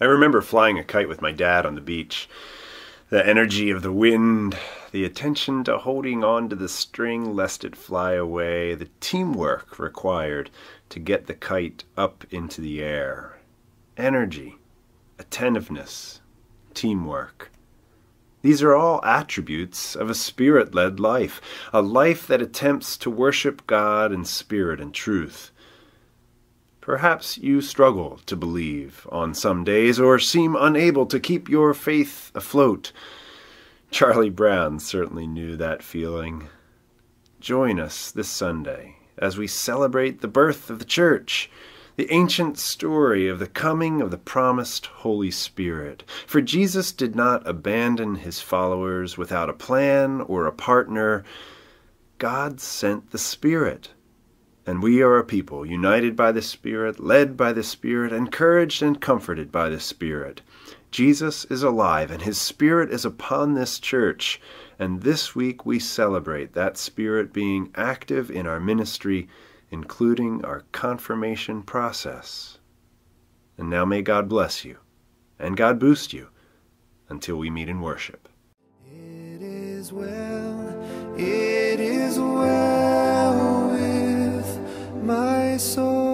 I remember flying a kite with my dad on the beach. The energy of the wind, the attention to holding on to the string lest it fly away, the teamwork required to get the kite up into the air. Energy, attentiveness, teamwork. These are all attributes of a spirit-led life, a life that attempts to worship God in spirit and truth. Perhaps you struggle to believe on some days or seem unable to keep your faith afloat. Charlie Brown certainly knew that feeling. Join us this Sunday as we celebrate the birth of the church, the ancient story of the coming of the promised Holy Spirit. For Jesus did not abandon his followers without a plan or a partner. God sent the Spirit. And we are a people united by the Spirit, led by the Spirit, encouraged and comforted by the Spirit. Jesus is alive, and his Spirit is upon this church. And this week we celebrate that Spirit being active in our ministry, including our confirmation process. And now may God bless you, and God boost you, until we meet in worship. It is well with my soul.